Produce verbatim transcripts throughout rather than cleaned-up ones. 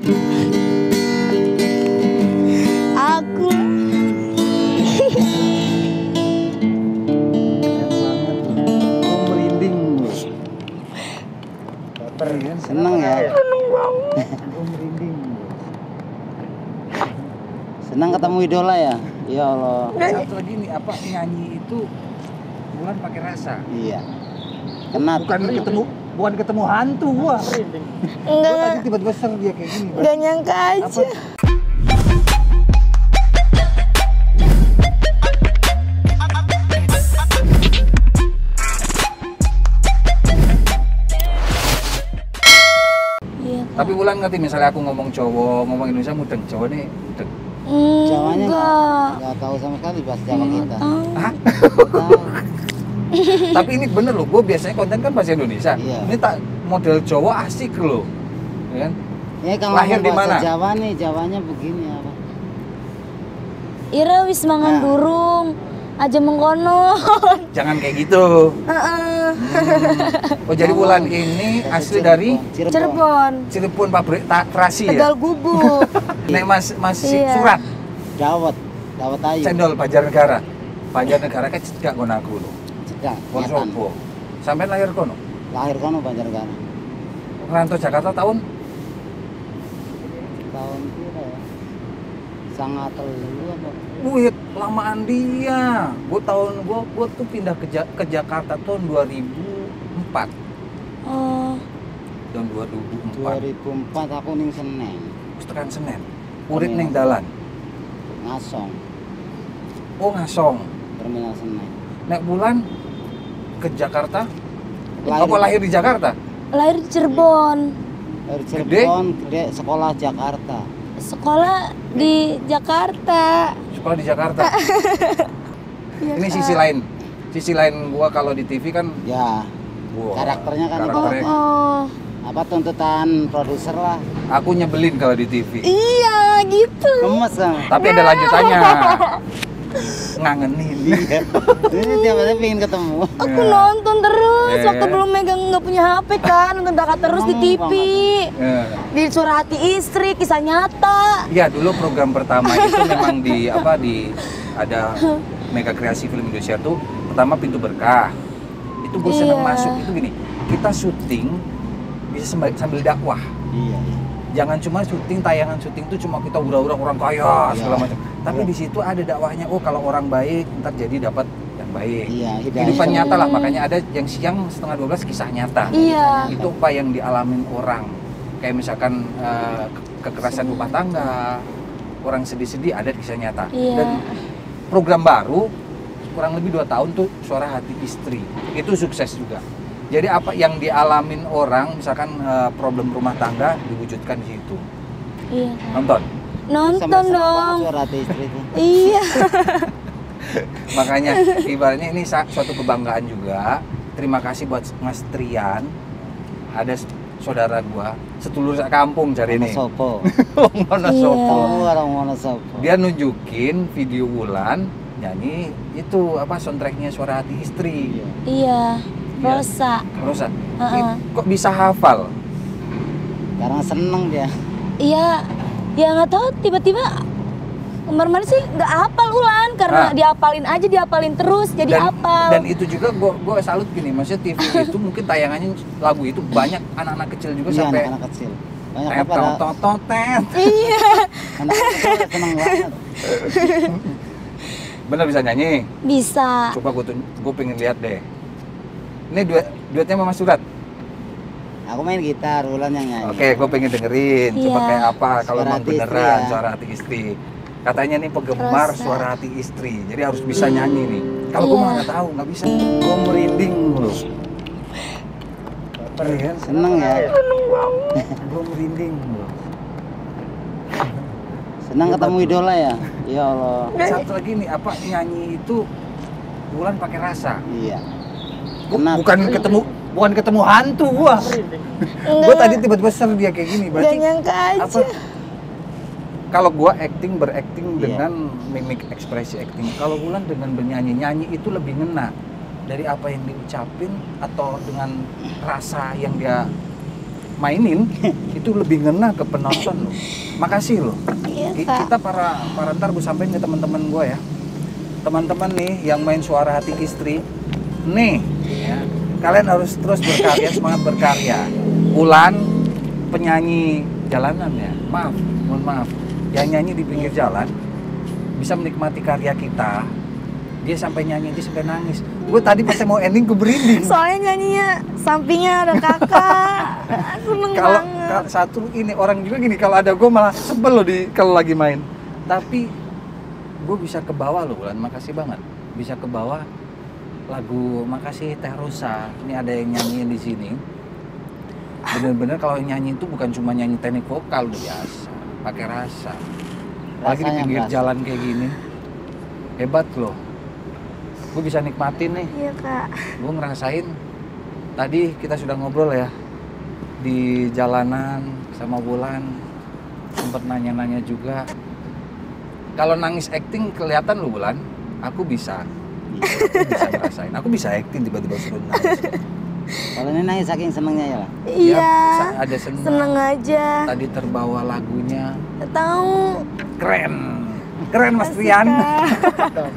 Aku merinding. Seneng ya? Gue merinding. Senang ketemu idola ya? Ya Allah. Satu lagi nih, apa nyanyi itu bulan pakai rasa. Iya. Kena Bukan ketemu, bukan ketemu hantu gua. Gua enggak tadi tiba-tiba ser dia kayak gini. enggak nyangka aja. Iya. Tapi Wulan ngerti misalnya aku ngomong cowok, ngomong Indonesia mudeng, Jawa nih mudeng. Jawanya Enggak. nggak tahu sama sekali bahasa Jawa kita. Hah? Tahu. Tapi ini bener loh, gue biasanya konten kan bahasa Indonesia. Iya. Ini tak model Jawa asik loh, ya kan? Ya kalau Lahir ngomong di bahasa mana? Jawa nih, Jawanya begini apa? Ira wis mangan Nah. durung aja mengkono. Jangan kayak gitu. Heeh. Oh jadi Wulan ini Bahasa asli Cirebon. dari Cirebon. Cirebon, Cirebon pabrik ta- terasi Tegal ya. Gubuk. Nek mas masih Iya. surat, Dawet, Dawet Ayu. cendol Banjarnegara. Banjarnegara kan cedek kono aku loh. Cedak, Wonosobo. Sampai lahir kono. lahir kono Banjarnegara. Rantau Jakarta tahun Tahun kira ya. Sangat telu apa? Wih, lamaan dia. Gue tahun gue gue tuh pindah ke, Ja- ke Jakarta tahun dua ribu empat. Oh, Tahun dua ribu dua empat. ribu empat aku ning Senen, Terus tekan Senen. Urip Iya. ning dalan. Ngasong, Oh, Ngasong. Terminal Senen. Nek bulan ke Jakarta. Lahir- Apa lahir di Jakarta? lahir di Cirebon. Dari Gede? Cirebon, gede, sekolah Jakarta. Sekolah di Jakarta. Sekolah di Jakarta. Iya, Ini Kak. sisi lain. Sisi lain gua kalau di T V kan Ya, wah, karakternya kan Oh, karakternya. oh. apa tuntutan produser lah. Aku nyebelin kalau di T V. Iya, gitu. Gemes kan? Tapi ada lanjutannya. Ngangenin. Ini tiap hari pengen ketemu. Aku Ya. nonton terus Ya. waktu belum megang nggak punya H P kan, nonton Daka terus di T V. Ya. Di Suara Hati Istri, kisah nyata. Ya dulu program pertama itu memang di apa di ada Mega Kreasi Film Indonesia tuh pertama Pintu Berkah. Itu gue seneng Iya. masuk itu gini. Kita syuting bisa sambil, sambil dakwah. Iya. Jangan cuma syuting tayangan syuting tuh cuma kita hura-hura orang kaya segala Iya. macam. Tapi di situ ada dakwahnya. Oh kalau orang baik ntar jadi dapat yang baik. Iya, Kehidupan hidayah. nyata lah, makanya ada yang siang setengah dua belas kisah nyata. Iya. Itu apa yang dialamin orang. Kayak misalkan eh, ke- kekerasan rumah tangga, orang sedih-sedih ada kisah nyata. Iya. Dan program baru kurang lebih dua tahun tuh Suara Hati Istri. Itu sukses juga. Jadi apa yang dialamin orang, misalkan eh, problem rumah tangga diwujudkan di situ. Iya. Nonton. Nonton Sampai seneng banget dong. Suara Hati Istri itu. Iya. Makanya ibaratnya ini sa- suatu kebanggaan juga. Terima kasih buat Mas Trian. Ada s- saudara gua, setulur sak kampung cari ini. Sopo. Wonosobo. Tahu orang Wonosobo. Dia nunjukin video Wulan nyanyi itu apa soundtracknya Suara Hati Istri. Iya. Rosa. Rosa, Heeh. kok bisa hafal? Karena seneng dia. Iya. Ya nggak tahu tiba-tiba kemarin-kemarin sih nggak hafal Ulan karena Ah. diapalin aja diapalin terus jadi Dan, hafal. dan itu juga gua gua salut gini, maksudnya T V itu mungkin tayangannya lagu itu banyak anak-anak kecil juga Iya, sampai anak-anak kecil. Banyak tet apa ada tot tot tet. Iya. anak kecil seneng banget. Bener bisa nyanyi? Bisa. Coba gue tuh, gue pengen lihat deh. Ini duet duetnya Mama Surat. Aku main gitar, Wulan yang nyanyi. Oke, gue pengen dengerin. Coba Iya. kayak apa kalau Suara emang Hati Istri beneran ya. Suara Hati Istri. Katanya nih penggemar Rosa. Suara Hati Istri. Jadi harus bisa nyanyi nih. Kalau gue Iya. mah nggak tahu, nggak bisa. Gue merinding loh. Baper ya? Seneng ya. Gue merinding loh. Senang ketemu idola ya. Ya Allah. Satu lagi nih, apa nyanyi itu Wulan pakai rasa. Iya. Gua Kenapa? bukan ketemu bukan ketemu hantu gua. Gua tadi tiba-tiba ser dia kayak gini. Gak Berarti nyangka aja. apa? Kalau gua acting berakting Iya. dengan mimik ekspresi acting. Kalau Wulan dengan bernyanyi nyanyi itu lebih ngena dari apa yang diucapin atau dengan rasa yang dia mainin itu lebih ngena ke penonton loh. Makasih loh. Iya, Ki- Kak. Kita para para ntar gue sampein ke teman-teman gue ya. Teman-teman nih yang main Suara Hati Istri, nih ya, kalian harus terus berkarya, semangat berkarya. Ulan penyanyi jalanan ya, maaf, mohon maaf, yang nyanyi di pinggir jalan bisa menikmati karya kita. Dia sampai nyanyi, dia sampai nangis. Gue tadi pas mau ending gue berinding. Soalnya nyanyinya sampingnya ada kakak. Seneng Kalau banget. kalau satu ini orang juga gini, kalau ada gue malah sebel loh di kalau lagi main. Tapi gue bisa ke bawah loh, Bulan. Makasih banget. Bisa ke bawah lagu Makasih Teh Rosa. Ini ada yang nyanyiin di sini. Bener-bener kalau nyanyi itu bukan cuma nyanyi teknik vokal udah biasa, pakai rasa. Lagi di Rasanya pinggir berasa. jalan kayak gini. Hebat loh. Gue bisa nikmatin nih. Iya, Kak. Gue ngerasain tadi kita sudah ngobrol ya di jalanan sama Bulan, sempet nanya-nanya juga. Kalau nangis acting kelihatan lu Bulan, aku bisa, aku bisa ngerasain, aku bisa acting tiba-tiba suruh nangis. Kalau ini nangis saking senengnya ya lah. Iya. Ya, ada senang. Seneng aja. Tadi terbawa lagunya, Tahu. keren, keren Mas Asik, Rian. Kak.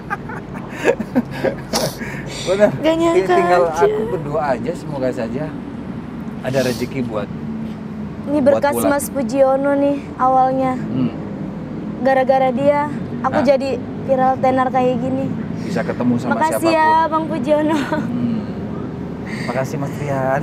Bener. Gak nyangka Tinggal aja. aku berdoa aja semoga saja ada rezeki buat. Ini Buat berkas Bulan. Mas Pujiono nih awalnya. Hmm, Gara-gara dia, aku Nah. jadi viral tenar kayak gini. bisa ketemu sama Makasih siapapun. ya Bang Pujiono. Hmm. Makasih Mas Rian.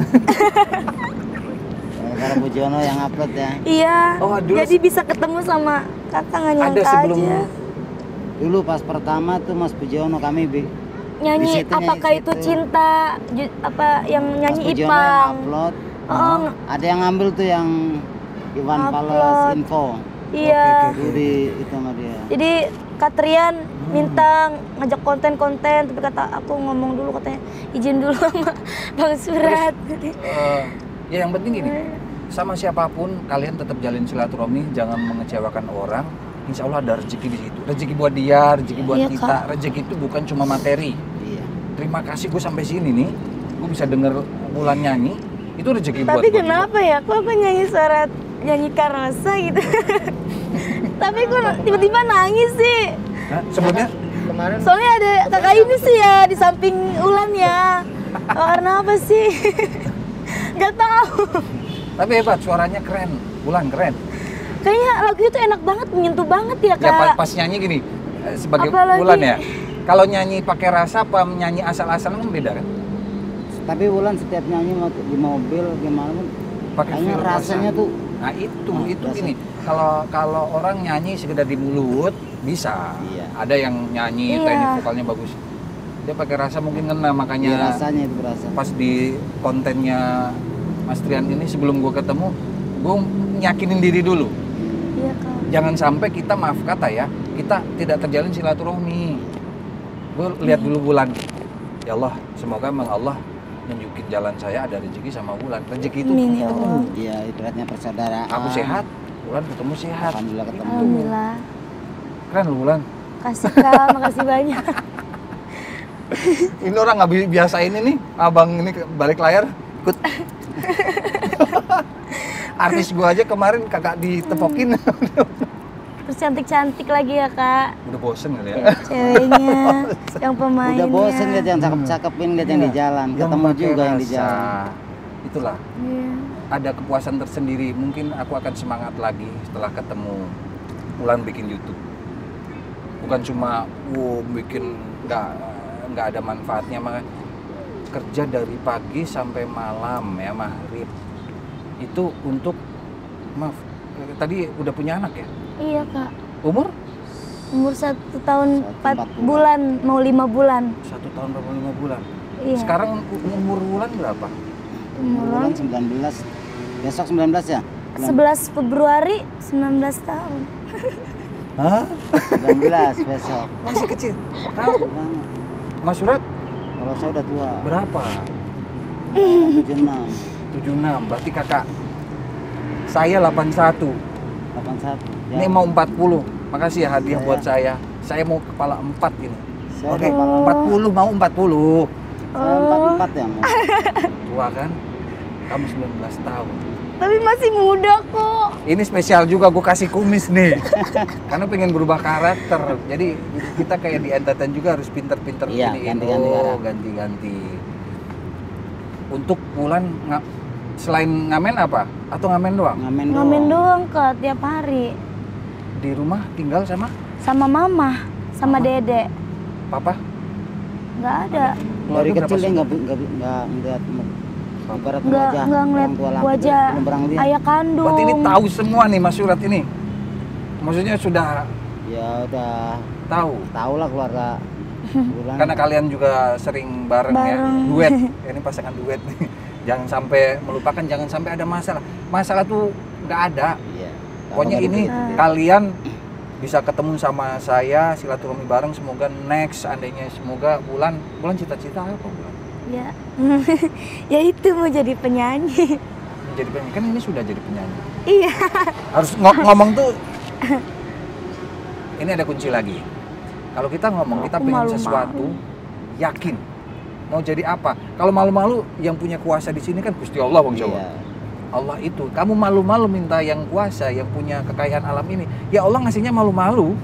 Gara-gara Pujiono yang upload ya. Iya. Oh, dulu jadi se- bisa ketemu sama kakak nggak nyangka Ada sebelum aja. Dulu pas pertama tuh Mas Pujiono kami bi Nyanyi Di situ, nyanyi apakah itu situ. cinta ju- apa yang Mas nyanyi Pujiono yang Ipang. upload. Oh, ng- Ada yang ngambil tuh yang Iwan Upload. Fals info. iya. Oke, Itu di itu sama dia. Jadi Katrian Hmm. minta ngajak konten-konten, tapi kata aku ngomong dulu katanya izin dulu sama Bang Surat. Eh, ya yang penting gini, sama siapapun kalian tetap jalin silaturahmi, jangan mengecewakan orang. Insya Allah ada rezeki di situ. Rezeki buat dia, rezeki buat Iya, kita. Kak. Rezeki itu bukan cuma materi. Iya. Terima kasih gue sampai sini nih, gue bisa denger Bulan nyanyi. Itu rezeki buat Tapi gua kenapa ya? Kok aku nyanyi suara nyanyi Karosa gitu? Tapi kok tiba-tiba nangis sih. juga. Hah? Sebelumnya Soalnya ada kakak ini sih ya di samping Ulan ya. Oh, karena apa sih? Gak tahu. tapi hebat, suaranya keren. Bulan keren. Kayaknya lagu itu enak banget, menyentuh banget ya Ya pas, kak. pas nyanyi gini, eh, sebagai Apalagi- Bulan ya. Kalau nyanyi pakai rasa apa nyanyi asal-asalan kan beda kan? Tapi Wulan setiap nyanyi mau di mobil gimana pun Pakai kayaknya feel rasanya rasa. tuh Nah itu, Oh, itu rasa. gini. Kalau kalau orang nyanyi sekedar di mulut bisa. Iya. Ada yang nyanyi Iya. teknik vokalnya bagus. Dia pakai rasa mungkin ngena, makanya ya, rasanya itu berasa. pas di kontennya Mas Trian ini sebelum gue ketemu, gue nyakinin diri dulu. Iya kak. Jangan sampai kita, maaf kata ya, kita tidak terjalin silaturahmi. Gue lihat dulu Bulan. Ya Allah, semoga memang Allah nunjukin jalan saya ada rezeki sama Bulan. Rezeki itu Amin, ya ketemu. Allah. Iya, ibaratnya persaudaraan. Aku sehat, Bulan ketemu sehat. Alhamdulillah ketemu. Alhamdulillah. Keren lu Bulan. Kasih kak, makasih banyak. Ini orang nggak bi- biasa ini nih, abang ini ke- balik layar, ikut. Artis gua aja kemarin kakak ditepokin, Terus cantik-cantik lagi ya kak. udah bosen kali ya. Ceweknya, yang pemainnya. Udah bosen lihat yang cakep-cakepin lihat yang di Iya. jalan, Yang ketemu pakai juga yang di rasa. jalan. Itulah, Iya. ada kepuasan tersendiri. Mungkin aku akan semangat lagi setelah ketemu Bulan bikin YouTube. Bukan cuma, wow, bikin nggak nggak ada manfaatnya, mah kerja dari pagi sampai malam ya maghrib itu untuk, maaf tadi udah punya anak ya, Iya kak. umur Umur satu tahun Satu, empat empat bulan. bulan, mau lima bulan. satu tahun berapa lima bulan. Iya. Sekarang u- umur Bulan berapa? Umur Bulan sembilan belas. Besok sembilan belas ya? sebelas Februari sembilan belas tahun. Hah? sembilan belas besok. Masih kecil. Tahu? Gimana? Mas Surat Kalau saya udah tua. berapa? tujuh puluh enam. tujuh puluh enam. Berarti kakak saya delapan puluh satu. delapan puluh satu. Ini mau empat puluh. Makasih ya hadiah Saya- buat saya. Saya mau kepala empat ini. Saya Oke, udah kepala- empat puluh mau empat puluh. Saya empat puluh empat ya, Mas. Tua kan? Kamu sembilan belas tahun. Tapi masih muda kok. Ini spesial juga gue kasih kumis nih. Karena pengen berubah karakter. Jadi kita kayak di entertain juga harus pinter-pinter Iya, giniin. ganti-ganti Oh, karakter. ganti-ganti. Untuk Wulan nga- selain ngamen apa? Atau ngamen doang? Ngamen doang. Ngamen doang Kak tiap hari. Di rumah tinggal sama Sama mama, sama Mama? dedek. papa? Nggak ada. Dari Keluarga kecil berapa dia sih? nggak nggak nggak ngeliat mu- ibarat Nggak wajah nggak ngeliat orang tua langsung, wajah belum pernah ngeliat. ayah kandung. Berarti ini tahu semua nih Mas Surat ini. Maksudnya sudah Ya udah tahu. tahu lah keluarga Wulan. Karena kalian juga sering bareng, Bareng. ya, duet. Ini pasangan duet nih. Jangan sampai melupakan, jangan sampai ada masalah. Masalah tuh nggak ada. Iya. Pokoknya Tahu ini nggak kalian bisa ketemu sama saya, silaturahmi bareng. Semoga next, seandainya semoga Wulan, Wulan cita-cita apa Wulan? Ya. Ya itu mau jadi penyanyi. Jadi penyanyi, kan ini sudah jadi penyanyi. Iya. Harus ngo- ngomong tuh. Ini ada kunci lagi. Kalau kita ngomong, kita Aku pengen malu-malu. sesuatu, yakin. Mau jadi apa? Kalau malu-malu, yang punya kuasa di sini kan Gusti Allah, Bang Jawa. Iya. Allah itu. Kamu malu-malu minta yang kuasa, yang punya kekayaan alam ini. Ya Allah ngasihnya malu-malu.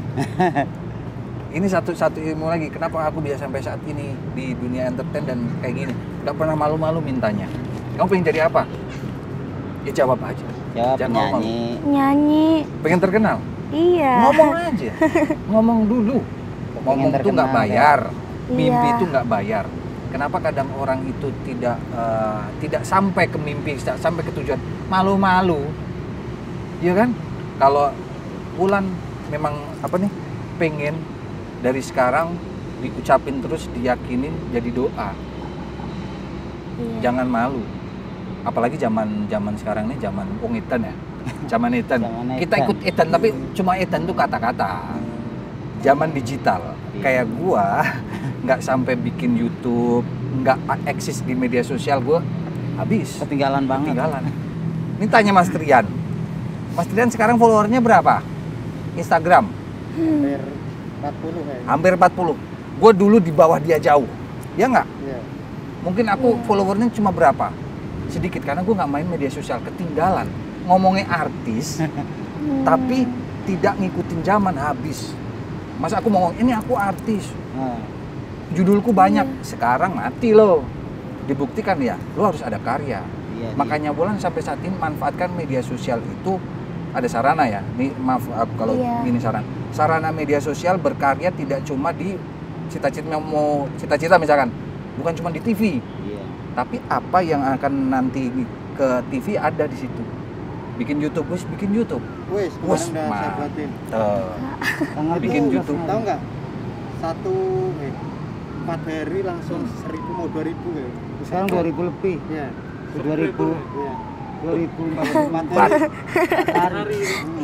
Ini satu-satu ilmu lagi. Kenapa aku bisa sampai saat ini di dunia entertain dan kayak gini? Gak pernah malu-malu mintanya. Kamu pengen jadi apa? Ya jawab aja. Jawab Jangan malu-malu. nyanyi. Nyanyi. Pengen terkenal? Iya. Ngomong aja. Ngomong dulu. Ngomong tuh nggak terkenal, bayar. ya. Mimpi Iya. itu nggak bayar. Kenapa kadang orang itu tidak eh, tidak sampai ke mimpi, tidak sampai ke tujuan, malu-malu, ya kan? Kalau Wulan memang apa nih, pengen dari sekarang diucapin terus, diyakinin jadi doa, Iya. jangan malu. Apalagi zaman zaman sekarang nih, zaman wong edan ya, zaman edan. Zaman Kita edan. ikut edan tapi cuma edan tuh kata-kata. Zaman digital, Iya. kayak gua nggak sampai bikin YouTube, nggak eksis di media sosial, gua habis Ketinggalan banget. ketinggalan. Ini tanya Mas Trian. Mas Trian sekarang followernya berapa? Instagram hampir empat puluh kayaknya. hampir empat puluh. Gue dulu di bawah dia jauh, ya nggak? Iya. Mungkin aku followernya cuma berapa? Sedikit, karena gue nggak main media sosial, ketinggalan. Ngomongnya artis, Hmm. tapi tidak ngikutin zaman, habis. Masa aku mau ngomong, ini aku artis, Nah, judulku banyak, sekarang mati loh. Dibuktikan ya, lo harus ada karya. iya, Makanya Wulan sampai saat ini manfaatkan media sosial itu, ada sarana ya. Nih maaf aku kalau Iya. ini saran. Sarana media sosial berkarya tidak cuma di cita-cita mau cita-cita misalkan, bukan cuma di T V, iya. tapi apa yang akan nanti ke T V ada di situ. Bikin YouTube, wis bikin YouTube. Wes, Wes, kemarin udah saya mah. buatin. Tuh. Tanggal Bikin tujuh, YouTube. Mas. Tahu nggak? Satu eh, empat hari langsung seribu mau dua ribu ya. Sekarang dua ribu lebih. Iya. dua ribu. Iya. dua ribu empat Empat Empat. hari. hari.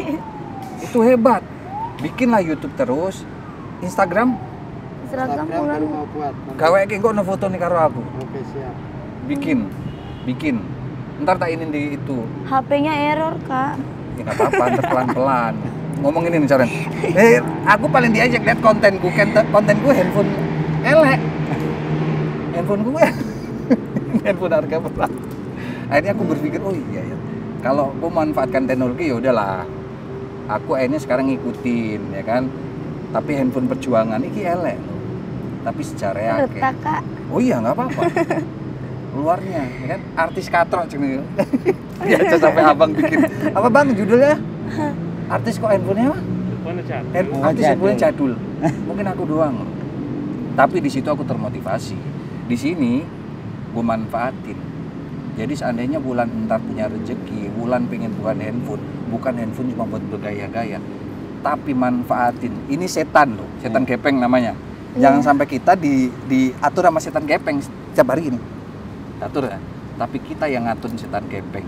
Itu hebat. Bikinlah YouTube terus. Instagram, Seragam Instagram Wulan. baru mau buat. gawe kayak kok foto nih karo aku. Oke, siap. Bikin. Bikin. Ntar tak ini di itu. H P-nya error, Kak. Ya nggak apa-apa, ntar pelan-pelan. Ngomong ini nih Caren. Eh, aku paling diajak lihat kontenku, Kent- kontenku handphone elek. Handphone gue, handphone harga murah. Akhirnya aku berpikir, oh iya ya. Kalau gue manfaatkan teknologi ya udahlah. Aku akhirnya sekarang ngikutin, ya kan. Tapi handphone perjuangan ini elek. Tapi secara ya. Retak, Kak. Oh iya nggak apa-apa. Luarnya, ya kan, artis katrok cini. Biasa sampai abang bikin. Apa bang judulnya? Artis kok handphonenya apa? Hand, Oh, artis jadul. handphonenya jadul. Mungkin aku doang. Tapi di situ aku termotivasi. Di sini gue manfaatin. Jadi seandainya Wulan ntar punya rezeki, Wulan pengen bukan handphone, bukan handphone cuma buat bergaya-gaya, tapi manfaatin. Ini setan loh, setan gepeng namanya. Jangan Iya. sampai kita di diatur sama setan gepeng setiap hari ini. Atur ya. Tapi kita yang ngatur setan gepeng.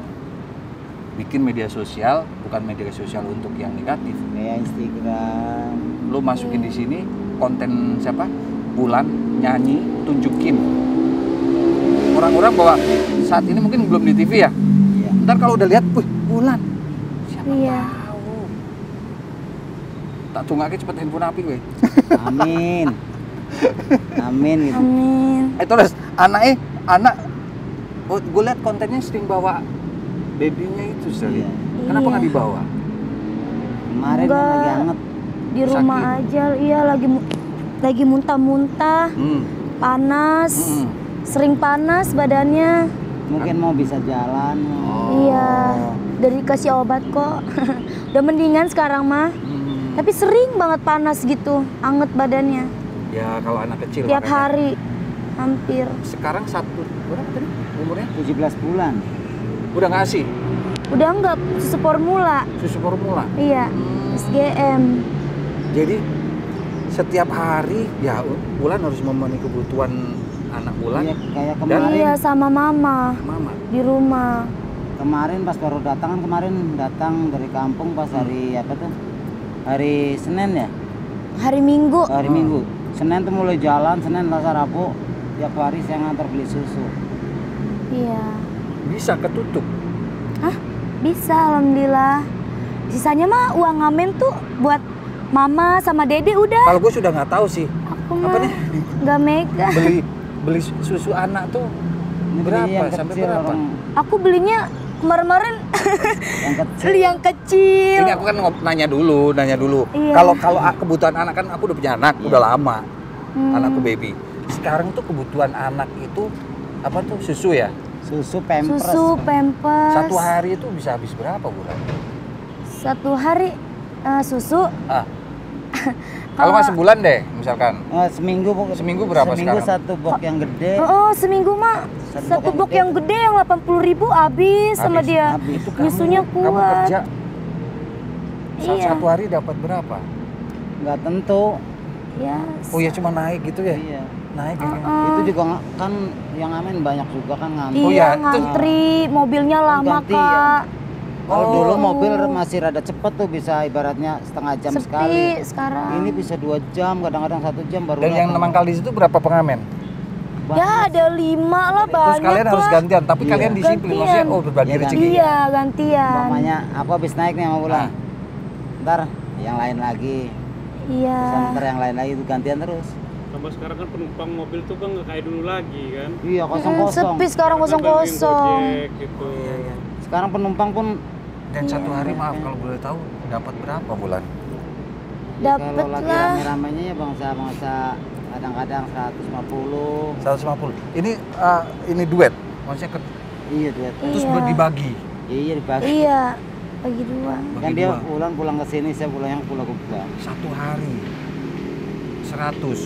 Bikin media sosial, bukan media sosial untuk yang negatif. Kayak Instagram. Lo masukin di sini konten siapa? Wulan nyanyi, tunjukin. Orang-orang bahwa saat ini mungkin belum di T V ya. Iya. Ntar kalau udah lihat, wih Wulan. Siapa Iya. tahu. Tak tungake cepet handphone api weh. Amin. Amin gitu. Amin. Eh terus anaknya anak, oh, gue liat kontennya sering bawa babynya itu sering. Iya. Kenapa Iya. nggak dibawa? Kemarin kan Enggak. lagi anget. Di rumah Sakit. aja, iya lagi mu- lagi muntah-muntah, Hmm. panas, Mm-mm. sering panas badannya. Mungkin mau bisa jalan. Oh. Iya, dari kasih obat kok. Udah mendingan sekarang mah. Hmm. Tapi sering banget panas gitu, anget badannya. Ya kalau anak kecil Tiap makanya. hari, hampir. Sekarang satu berapa tadi umurnya? tujuh belas bulan. Udah ngasih Udah enggak susu formula, susu formula. iya, S G M. Jadi setiap hari ya Bulan harus memenuhi kebutuhan anak Bulan. Iya, kayak Dan- kemarin. Iya, sama mama Mama. di rumah. Kemarin pas baru datang kan kemarin datang dari kampung pas hari apa tuh? Hari Senin ya? Hari Minggu. Hari Hmm. Minggu. Senin tuh mulai jalan, Senin, Selasa, Rabu. Tiap hari saya ngantar beli susu. Iya. Bisa ketutup. Hah? Bisa, alhamdulillah. Sisanya mah uang ngamen tuh buat mama sama dede udah. Kalau gue sudah nggak tahu sih Aku apa mah nih? nggak megang. beli beli susu anak tuh Ini beli berapa yang sampai kecil, berapa? orang Aku belinya kemarin-kemarin yang kecil. beli yang kecil. Ini aku kan ngop- nanya dulu, nanya dulu. Iya. Kalau kalau a- kebutuhan anak kan aku udah punya anak, Iya. udah lama. Hmm. Anakku baby. Sekarang tuh kebutuhan anak itu apa tuh susu ya? Susu Pampers. Susu, pampers. Satu hari itu bisa habis berapa Bulan? Satu hari eh, susu. Ah. Kalau nggak sebulan deh, misalkan. Eh, seminggu bu- Seminggu berapa seminggu sekarang? satu box yang gede. Oh, oh, seminggu mah Satu satu box box yang gede yang delapan puluh ribu habis sama Habis. dia. Habis. Itu Nyusunya kamu kuat. kerja sa- Iya. satu hari dapat berapa? Nggak tentu. Ya. Oh ya cuma naik gitu ya? Iya. Naik ya. Uh-uh. Itu juga nggak- kan yang ngamen banyak juga kan ngantri. Oh, Iya, ya, itu- ngantri, mobilnya lama, gantian. Kak. Kalau Oh. dulu mobil masih rada cepet tuh bisa ibaratnya setengah jam Sepi sekali. sekarang. Ini bisa dua jam, kadang-kadang satu jam baru. Dan yang datang. mangkal di situ berapa pengamen? Ya ada lima lah banyak. Terus kalian harus lah. gantian, tapi Iya. kalian disiplin Gantian. maksudnya oh berbagi Iya, rezeki. Iya gantian. Umpamanya aku habis naik nih sama Bulan. Ah. Ntar yang lain lagi. Iya. Terus ntar yang lain lagi itu gantian terus. Tambah sekarang kan penumpang mobil tuh kan nggak kayak dulu lagi kan. Iya kosong Mm, kosong. sepi sekarang kosong Kan bantuin kosong. Gojek gitu. Sekarang penumpang pun Dan satu hari Iya. maaf kalau boleh tahu dapat berapa Bulan? ya, Dapet kalau lagi lah. rame-ramenya ya bangsa-bangsa kadang-kadang seratus lima puluh. seratus lima puluh. Ini uh, ini duet. Maksudnya ke, Iya duit. terus Iya. dibagi. Iya dibagi. Iya. Bagi dua. Kan Bagi dia dua. pulang pulang ke sini, saya pulang yang pulang ke pulang. Satu hari seratus.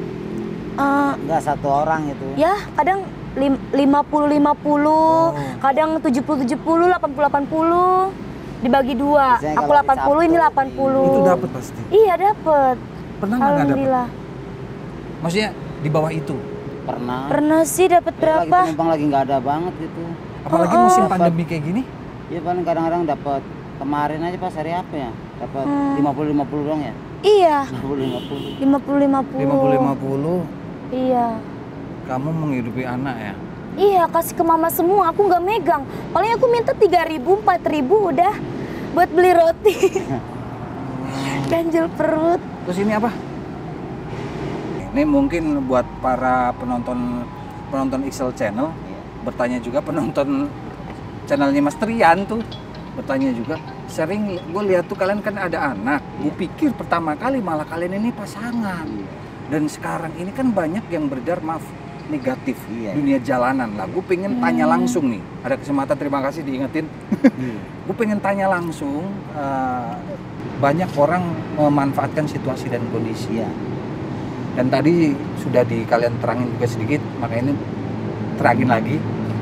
Eh, Enggak satu orang itu. ya kadang lim- lima puluh lima puluh, Oh. kadang tujuh puluh tujuh puluh, delapan puluh delapan puluh. Dibagi dua. Biasanya Aku kalau hari delapan puluh, ini Sabtu, delapan puluh. Itu dapat pasti. Iya dapet. Pernah nggak nggak dapat? Alhamdulillah. Maksudnya di bawah itu. Pernah. Pernah sih dapat Ya, lagi berapa? penumpang lagi nggak ada banget gitu. Apalagi Oh, oh. musim pandemi kayak gini. Ya paling kadang-kadang dapat kemarin aja pas hari apa ya? Dapat Hmm. lima puluh lima puluh dong ya? Iya. lima puluh lima puluh. lima puluh lima puluh. lima puluh lima puluh. Iya. Kamu menghidupi anak ya. Iya, kasih ke mama semua. Aku nggak megang. Paling aku minta tiga ribu, empat ribu udah buat beli roti. Ganjel perut. Terus ini apa? Ini mungkin buat para penonton penonton X L Channel Iya. bertanya juga, penonton channelnya Mas Trian tuh bertanya juga. Sering gue lihat tuh kalian kan ada anak. Gue pikir pertama kali malah kalian ini pasangan. Dan sekarang ini kan banyak yang beredar maaf negatif Iya. dunia jalanan lah. Gue pengen tanya langsung nih. Ada kesempatan, terima kasih diingetin. Iya. Gue pengen tanya langsung. eh, banyak orang memanfaatkan situasi dan kondisi. Iya. Dan tadi sudah di kalian terangin juga sedikit, makanya ini terangin lagi.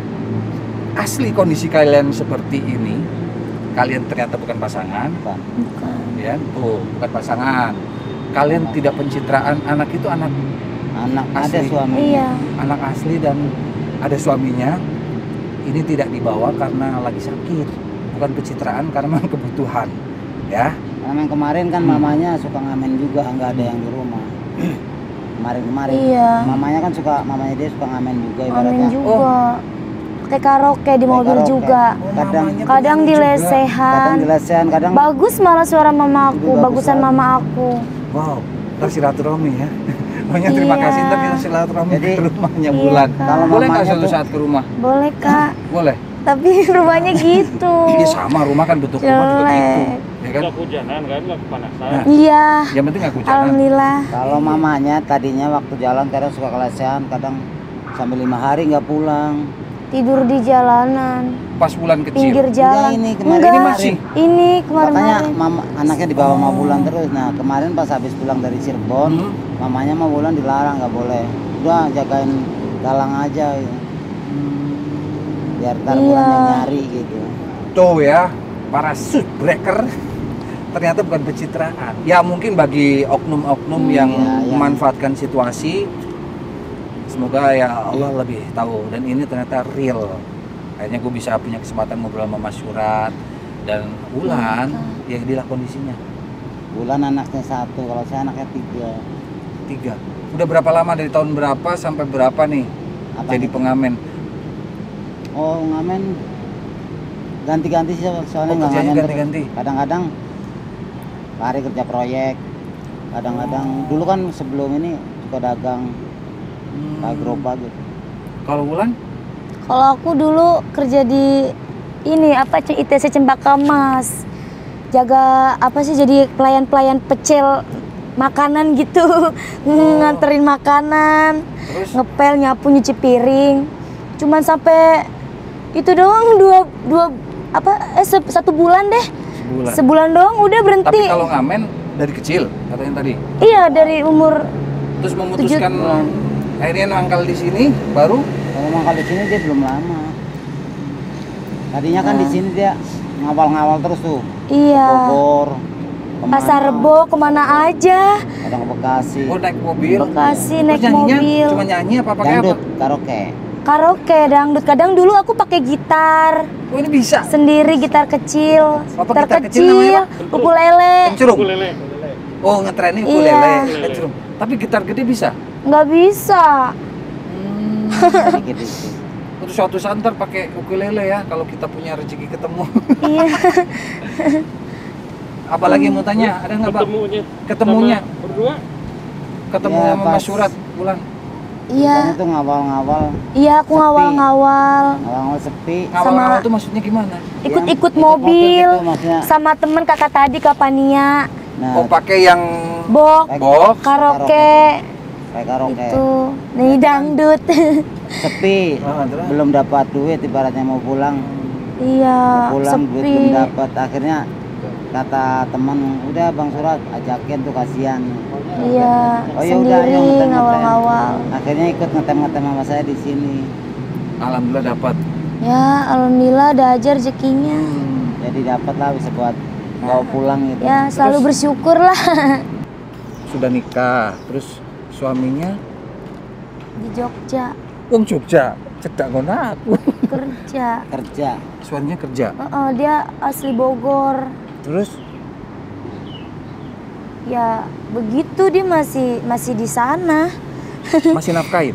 Asli kondisi kalian seperti ini, kalian ternyata bukan pasangan, Bukan. Bukan. ya, tuh bukan pasangan. Kalian tidak pencitraan, anak itu anak Anak ada Asli. suami. Iya. anak asli dan ada suaminya. Ini tidak dibawa karena lagi sakit, bukan pencitraan karena memang kebutuhan, ya. Karena yang kemarin kan Hmm. mamanya suka ngamen juga, nggak ada yang di rumah. Kemarin-kemarin. Iya. Mamanya kan suka, mamanya dia suka ngamen juga Amin ibaratnya. juga. Pakai karaoke di Pakai mobil karaoke. juga. Oh, Kadang- mamanya Kadang penyanyi di juga. lesehan. Kadang di lesehan, kadang Bagus malah suara mama aku, Lebih bagus bagusan lagi. mama aku. Wow, ntar silaturahmi ya. Pokoknya terima Iya. kasih, ntar kita silaturahmi Jadi- ke rumahnya Iya, Bulan. Kak. Kalau Boleh nggak mamanya suatu tuh- saat ke rumah? Boleh kak. Boleh. tapi rumahnya gitu. Iya sama, rumah kan bentuk rumah juga gitu. Jelek. Ya kan? Nggak hujanan kan, nggak kepanasan. Nah, Iya. yang penting nggak hujanan. Alhamdulillah. Kalau mamanya tadinya waktu jalan kadang suka kelesehan, kadang sampai lima hari nggak pulang. Tidur di jalanan, Pas bulan kecil. pinggir jalan. ini kemarin Enggak, ini masih. ini kemarin. Makanya mama, anaknya dibawa mau pulang terus. Nah kemarin pas habis pulang dari Cirebon, Hmm. mamanya mau pulang dilarang, nggak boleh. Udah jagain galang aja, gitu. Biar ntar Iya. pulangnya nyari gitu. Tuh ya, para breaker ternyata bukan pencitraan. Ya mungkin bagi oknum-oknum yang Iya, iya. memanfaatkan situasi, semoga ya Allah lebih tahu. Dan ini ternyata real. Akhirnya gue bisa punya kesempatan ngobrol sama Mas Surat dan Ulan, ya inilah kondisinya. Bulan anaknya satu, kalau saya anaknya tiga. Tiga. Udah berapa lama, dari tahun berapa sampai berapa nih Apa jadi nih? pengamen? Oh ngamen ganti-ganti sih soalnya Oh, nggak kerjanya ngamen terus. ganti-ganti. Kadang-kadang hari kerja proyek, kadang-kadang dulu kan sebelum ini suka dagang Hmm. kayak gerobak gitu. Kalau Ulan? Kalau aku dulu kerja di ini apa I T C Cempaka Mas. Jaga apa sih, jadi pelayan-pelayan pecel makanan gitu. Nganterin makanan, Terus? ngepel, nyapu, nyuci piring. Cuman sampai itu doang dua dua apa eh se- satu bulan deh. Sebulan. Sebulan doang udah berhenti. Tapi kalau ngamen dari kecil katanya tadi. Iya, dari umur Terus memutuskan bulan. akhirnya nangkal di sini baru Kalau mau kali sini dia belum lama. Tadinya kan di sini dia ngawal-ngawal terus tuh. iya. Bogor, kemana, Pasar Rebo kemana aja? kadang ke Bekasi. oh naik mobil. Bekasi Terus naik nyanyinya mobil. cuma nyanyi apa pakai apa? Dangdut, karaoke. Karaoke, dangdut. Kadang dulu aku pakai gitar Oh ini bisa. sendiri, gitar kecil. Apa gitar, gitar kecil kecil, namanya ukulele. Kencurung. Ukulele. Oh ngetrennya Iya. ukulele. Kencurung. Tapi gitar gede bisa. Nggak bisa. Dikit-dikit. Terus suatu saat ntar pakai ukulele ya kalau kita punya rezeki ketemu. Iya. Apalagi mau tanya, ada nggak Pak? Ketemunya. Ketemunya. sama berdua. Ketemu Ya, sama pas. Mas Surat Ulan. Iya. Kan itu ngawal-ngawal, Iya, aku Sepi. ngawal-ngawal. ngawal-ngawal sepi. Ngawal-ngawal tuh maksudnya gimana? Ikut-ikut Ikut mobil. gitu maksudnya. Sama temen kakak tadi Kapania. Nah, Oh pakai yang Bok, kayak box. karaoke. kayak karaoke. Itu. Nih dangdut. Sepi. Ah, terus? Belum dapat duit, ibaratnya mau pulang. Iya, Mau pulang duit sepi. belum dapat. Akhirnya kata teman, udah Bang Surat ajakin tuh, kasihan. Iya, Oh, ya udah, ayo sendiri ngetem-ngetem. ngawal-ngawal. Akhirnya ikut ngetem-ngetem sama saya di sini. Alhamdulillah dapat. Ya, alhamdulillah ada aja rezekinya. Jadi dapat lah bisa buat bawa pulang gitu. Ya, selalu Terus? bersyukur lah. Sudah nikah, terus suaminya Di Jogja wong Jogja, cedak ngono aku. kerja. Kerja. Suaminya kerja. Heeh, dia asli Bogor. Terus Ya, begitu dia masih masih di sana. masih nafkain.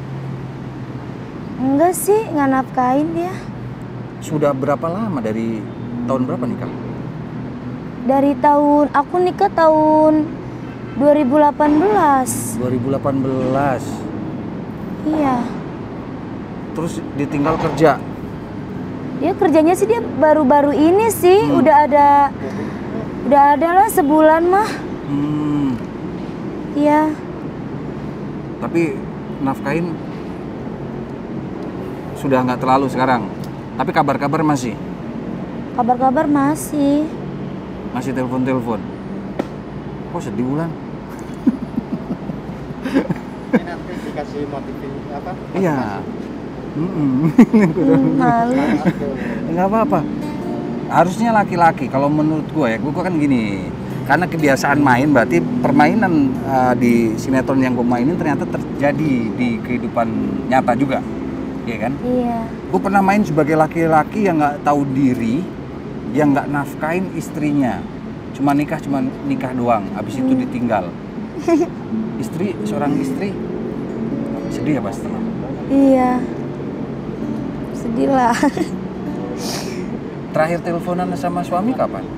Enggak sih, nggak nafkain dia. Sudah berapa lama, dari tahun berapa nikah? Dari tahun aku nikah tahun dua ribu delapan belas. dua ribu delapan belas. Iya. Terus ditinggal kerja. Dia kerjanya sih dia baru-baru ini sih, Hmm. udah ada udah ada lah sebulan mah. Hmm. Iya. Tapi nafkain sudah nggak terlalu sekarang. Tapi kabar-kabar masih. Kabar-kabar masih. Masih telepon-telepon. Kok sedih Bulan? Ini nanti dikasih motivin apa? Iya. Mm-mm. Hmm, malu. Nggak apa-apa. Harusnya laki-laki. Kalau menurut gue ya, gue kan gini. Karena kebiasaan main, berarti permainan uh, di sinetron yang gue mainin ternyata terjadi di kehidupan nyata juga, iya kan? Iya. Gue pernah main sebagai laki-laki yang nggak tahu diri, yang nggak nafkain istrinya, cuma nikah cuma nikah doang, habis itu ditinggal. Istri, seorang istri sedih ya pasti. Iya. Sedih lah. Terakhir teleponan sama suami kapan?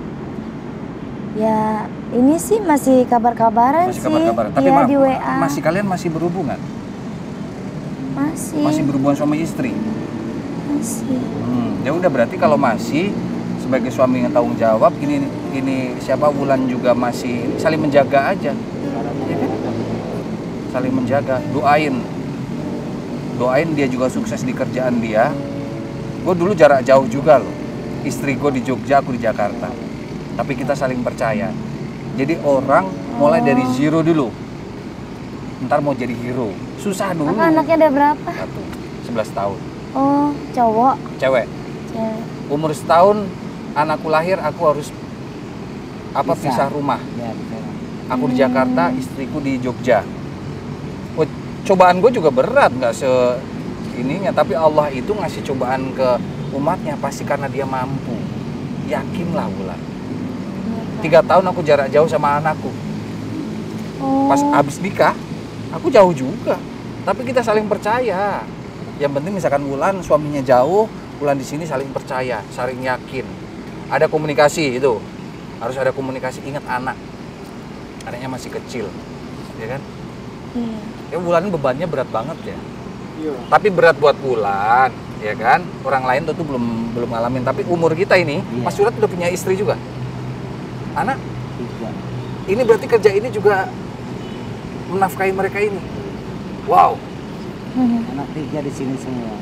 Ya, ini sih masih kabar-kabaran Masih sih. kabar-kabaran. Tapi Iya, ma- di W A. masih kalian masih berhubungan? Masih. Masih berhubungan sama istri? Masih. Hmm, ya udah berarti kalau masih sebagai suami yang tanggung jawab, ini ini siapa Wulan juga masih saling menjaga aja, ya kan? Saling menjaga, doain, doain dia juga sukses di kerjaan dia. Gue dulu jarak jauh juga loh, istri gue di Jogja, aku di Jakarta, tapi kita saling percaya. Jadi orang mulai dari zero dulu, ntar mau jadi hero, susah dulu. Kakak anaknya ada berapa? Satu, sebelas tahun. Oh, cowok. Cewek. Cewek. Umur setahun anakku lahir, aku harus apa Pisah. pisah rumah. Ya, betul. Aku di Jakarta, istriku di Jogja. Wah, cobaan gue juga berat, nggak se ininya. Tapi Allah itu ngasih cobaan ke umatnya pasti karena dia mampu. Yakinlah Wulan. Tiga tahun aku jarak jauh sama anakku. Oh. Pas habis nikah, aku jauh juga. Tapi kita saling percaya. Yang penting misalkan Wulan suaminya jauh, Wulan di sini saling percaya, saling yakin. Ada komunikasi itu, harus ada komunikasi. Ingat anak, anaknya masih kecil, ya kan? Iya. Ya Wulan bebannya berat banget ya. Iya. Tapi berat buat Wulan, ya kan? Orang lain tentu belum belum ngalamin. Tapi umur kita ini, Iya. Mas Surat udah punya istri juga, anak. Tiga. Ini berarti kerja ini juga menafkahi mereka ini. Wow, Anak tiga di sini semua.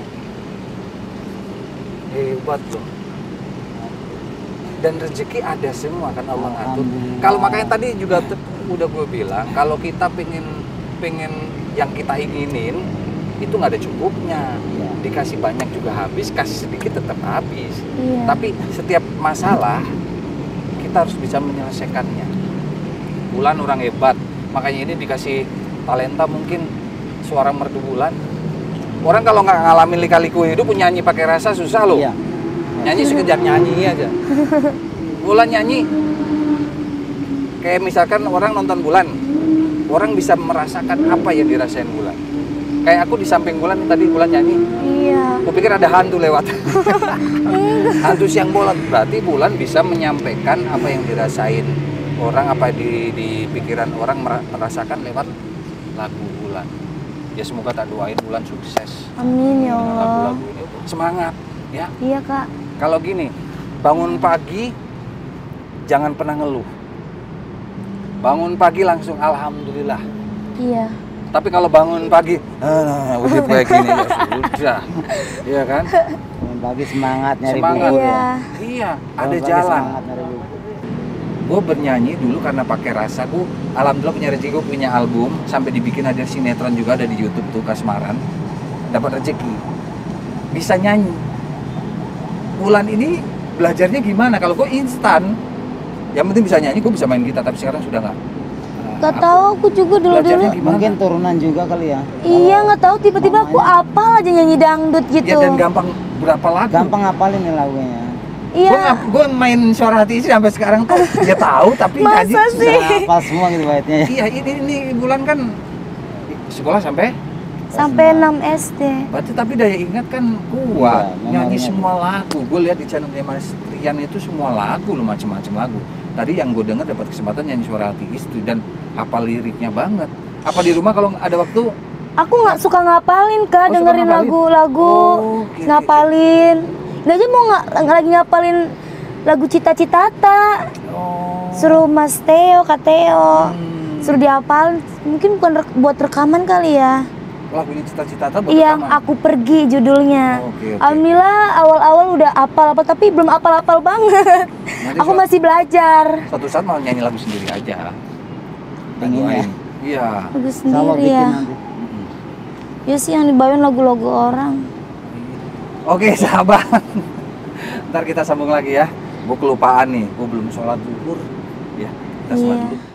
hebat loh. Dan rezeki ada semua kan Allah ngatur. Alhamdulillah. Kalau makanya tadi juga te- udah gue bilang, kalau kita pengen pengen yang kita inginin itu nggak ada cukupnya. Iya. Dikasih banyak juga habis, kasih sedikit tetap habis. Iya. Tapi setiap masalah kita harus bisa menyelesaikannya. Wulan orang hebat, makanya ini dikasih talenta mungkin suara merdu Wulan. Orang kalau nggak ngalamin lika-liku hidup nyanyi pakai rasa susah loh. Iya. Nyanyi sekejap nyanyi aja. Wulan nyanyi. Kayak misalkan orang nonton Wulan, orang bisa merasakan apa yang dirasain Wulan. Kayak aku di samping Wulan tadi Wulan nyanyi, Iya. aku pikir ada hantu lewat. Hantu siang bolot, berarti Wulan bisa menyampaikan apa yang dirasain orang, apa di, di pikiran orang mera- merasakan lewat lagu Wulan. Ya semoga tak doain Wulan sukses Amin ya dengan Allah. lagu-lagu ini. Semangat ya. Iya kak. Kalau gini, bangun pagi jangan pernah ngeluh. Bangun pagi langsung alhamdulillah. Iya. Tapi kalau bangun pagi, ah, udah kayak gini ya sudah, iya kan? Bangun pagi semangat nyari Semangat. buku Iya. ya. Iya, Bangun ada pagi jalan. semangat nyari buku. Gue bernyanyi dulu karena pakai rasa. Gue alhamdulillah punya rezeki, gue punya album sampai dibikin ada sinetron juga, ada di YouTube tuh Kasmaran. Dapat rezeki, bisa nyanyi. Wulan ini belajarnya gimana? Kalau gue instan, yang penting bisa nyanyi, gue bisa main gitar. Tapi sekarang sudah nggak. Gak tahu aku juga dulu dulu. Belajarnya gimana? Mungkin turunan juga kali ya. Iya nggak tahu tiba-tiba aku mamanya- apal aja nyanyi dangdut Ya gitu. dan gampang berapa lagu? Gampang ngapalin nih lagunya. Iya. Gue main suara hati istri sampai sekarang tuh ya tahu tapi Masa nyanyi sih? susah. Hafal semua gitu baitnya. Iya ini ini Wulan kan sekolah sampai Sampai enam S D. berarti tapi daya ingat kan kuat, Iya, nyanyi memorinya. semua lagu. Gue lihat di channelnya Mas Rian itu semua lagu loh, macam-macam lagu. Tadi yang gue dengar dapat kesempatan nyanyi suara hati istri dan hafal liriknya banget. Apa di rumah kalau ada waktu? Aku nggak suka ngapalin kak, Oh, suka dengerin ngapalin? lagu-lagu, Oh, oke, ngapalin. Nggak aja mau nggak lagi ngapalin lagu Cita-Citata. Oh. Suruh Mas Theo, Kak Theo, Hmm. suruh dihafalin. Mungkin bukan rek- buat rekaman kali ya. Lagunya cita-cita buat Yang rekaman? aku pergi judulnya. Oh, oke, oke. Alhamdulillah awal-awal udah apal-apal tapi belum apal-apal banget. Nanti Aku suatu- masih belajar. Suatu saat mau nyanyi lagu sendiri aja. Pengen ya? Doain. Iya. Lagu Sama sendiri bikin ya. nanti. Mm-mm. Ya sih yang dibawain lagu-lagu orang. Oke sahabat, ntar kita sambung lagi ya. Gue kelupaan nih, gue belum sholat zuhur. Ya, kita sholat Iya. dulu.